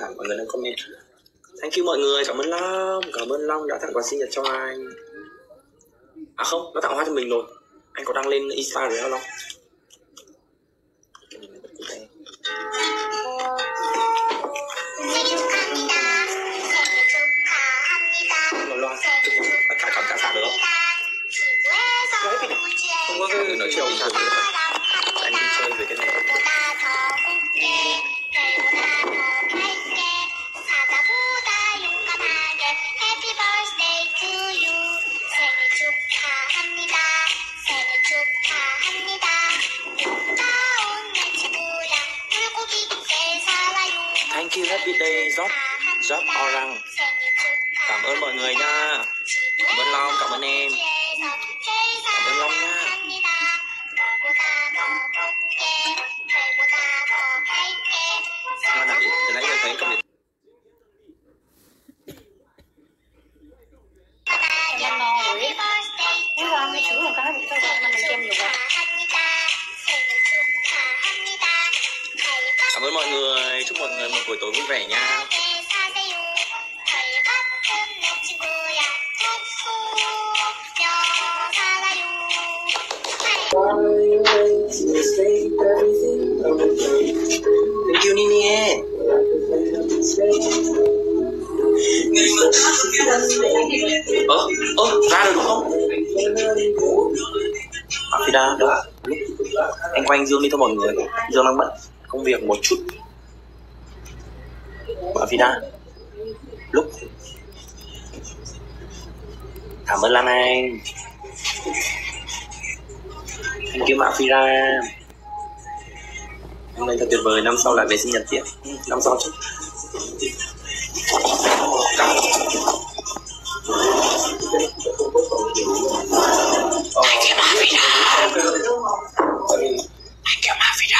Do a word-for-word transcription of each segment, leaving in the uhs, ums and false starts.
cả mọi người đang comment. Thank you mọi người, cảm ơn Long, cảm ơn Long đã tặng quà sinh nhật cho anh. À không, nó tặng hoa cho mình rồi. Anh có đăng lên Insta rồi hả Long? Loan, cả cả cả sạc được không? Không có cái nói chuyện ông sạc được. Anh đi chơi về cái này. Thank you, happy day, Job, Job Orang. Cảm ơn mọi người nha. Cảm ơn Long, cảm ơn em. Cảm ơn Long nha. Sao nào, từ nãy giờ thấy comment. Cảm ơn mọi người, chúc mọi người một buổi tối vui vẻ nha. Thank you Nini. Ơ, ơ, ra được đúng không? À, thì ra, được. Anh quay anh Dương đi thôi mọi người. Dương đang bận công việc một chút. Bà Vida lúc cảm ơn Lan Anh. Thank you Mạ Vida. Hôm nay thật tuyệt vời, năm sau lại về sinh nhật tiếp. Năm sau chứ. Thank you Mạ Vida. Thank you Mạ Vida.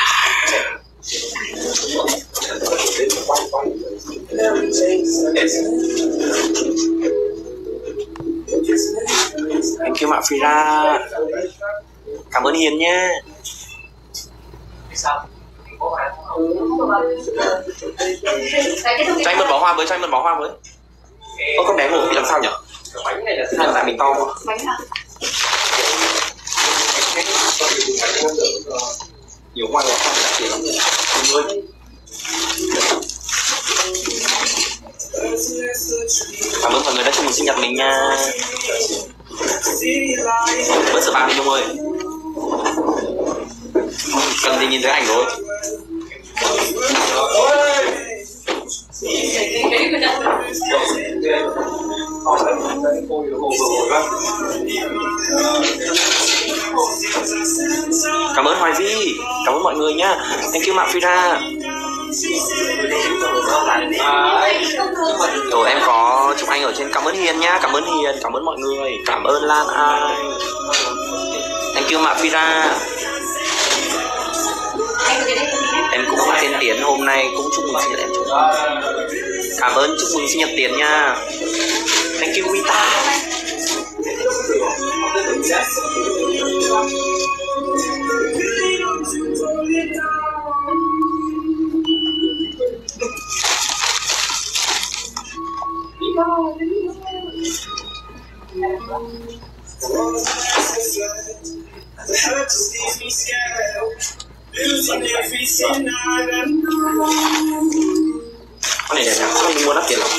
Thank you Mạ Fira. Cảm ơn Hiền nha. Cho anh một bó hoa với, cho anh một bó hoa với. Ơ con bé ngủ bị làm sao nhỉ? Hay là tại mình to quá? Nhiều hoa là hoa đã tiền lắm rồi. Cảm ơn mọi người đã chúc mừng sinh nhật mình nha. Vẫn sợ ba mình không ơi. Cần gì nhìn thấy ảnh rồi. Cảm ơn Hoài Vi, cảm ơn mọi người nhá. Thank you Mạ Fira. Rồi em có chúc anh ở trên. Cảm ơn Hiền nhá, cảm ơn Hiền, cảm ơn mọi người. Cảm ơn Lan Anh. Thank you Mạ Fira. Em cũng tên Tiến hôm nay cũng chúc mừng sinh nhật em. Cảm ơn, chúc mừng sinh nhật Tiến nha. Thank you Mita. Con này đẹp nhá, con mua đắt tiền lắm.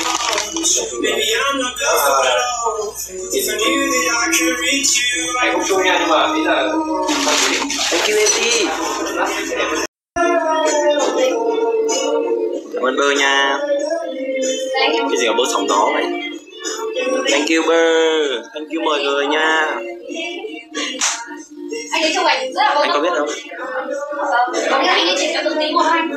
Anh không chung nha, nhưng mà bây giờ thank you em đi. Cảm ơn Bơ nha. Cái gì mà Bơ sóng gió vậy? Thank you Bơ. Thank you mọi người nha. Anh ấy chụp ảnh rất là anh có biết không? Có nghĩa là anh ấy chỉnh cho từng tí một anh.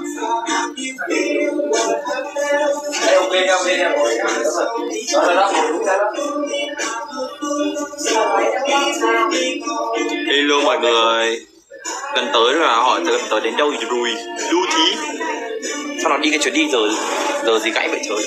Hello mọi người. Gần tới rồi à, hỏi gần tới đến đâu rồi? Lưu Thí. Sao nó đi cái chuyến đi giờ giờ gì gãy vậy trời?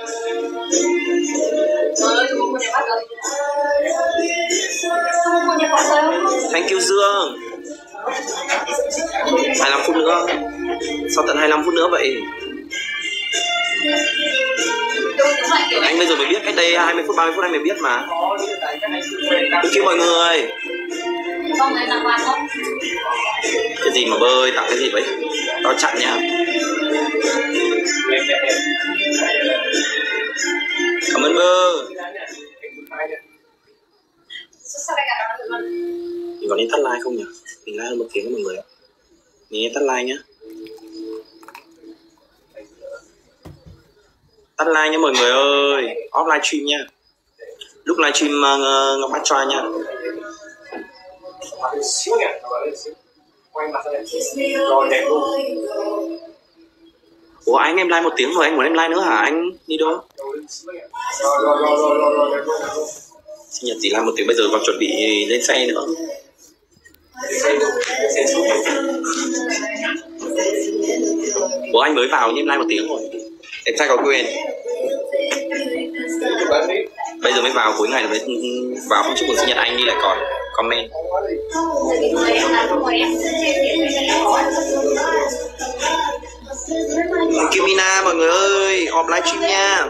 Thank you Dương. hai mươi lăm phút nữa. Sao tận hai mươi lăm phút nữa vậy? Anh bây giờ mới biết, cách đây hai mươi phút ba mươi phút anh mới biết mà. Thank you mọi người. Cái gì mà bơi tặng cái gì vậy? Tao chặn nha. Cảm ơn bơ. Mình có nên tắt like không nhỉ? Mình like hơn một tiếng với mọi người ạ. Mình tắt like nhá. Tắt like nha mọi người ơi. Off live stream nha. Lúc live stream uh, Ngọc Bát try nha. Ủa anh em like một tiếng rồi, anh muốn em like nữa hả anh? Đi đâu? Sinh nhật gì like một tiếng, bây giờ còn chuẩn bị lên xe nữa. Ủa anh mới vào nhưng em like một tiếng rồi. Em trai có quyền. Bây giờ mới vào, cuối ngày mới vào không chúc mừng sinh nhật anh đi lại còn comment. Thank you Mina mọi người ơi, họp livestream nha.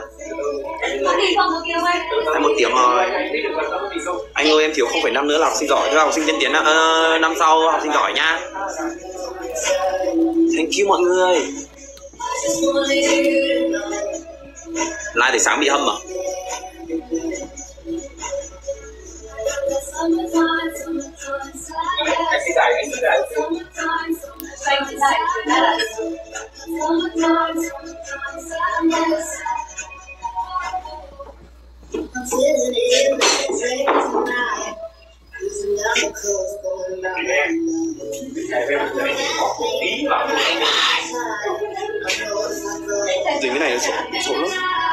Đã một tiếng rồi. Anh ơi em thiếu không phẩy năm nữa là học sinh giỏi, thưa học sinh tiên tiến uh, năm sau học sinh giỏi nha. Thank you mọi người. Like từ sáng bị hâm à? Dính cái này nó xấu, xấu lắm.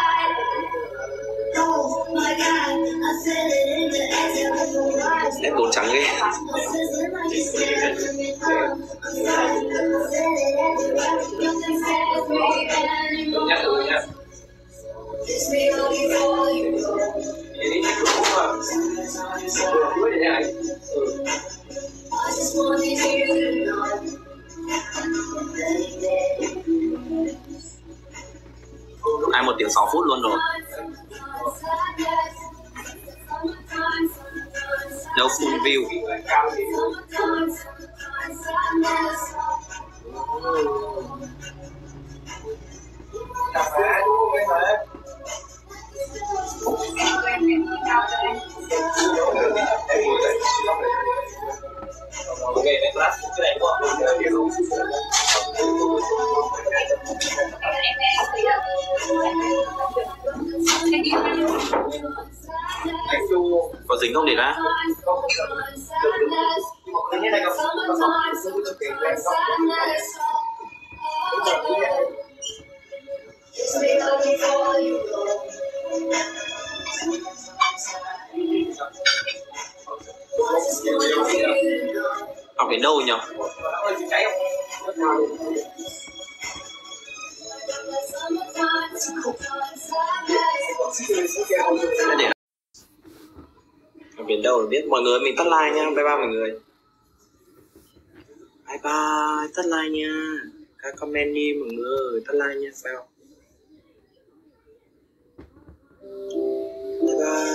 Nét bột trắng ghê. Ai một tiếng sáu phút luôn rồi. No full view. Có dính không để ra? Học đến đâu nhỉ? Học đến đâu rồi biết. Mọi người mình tắt like nha. Bye bye mọi người. Bye bye. Tắt like nha. Các comment đi mọi người. Tắt like nha. Sao? Bye bye.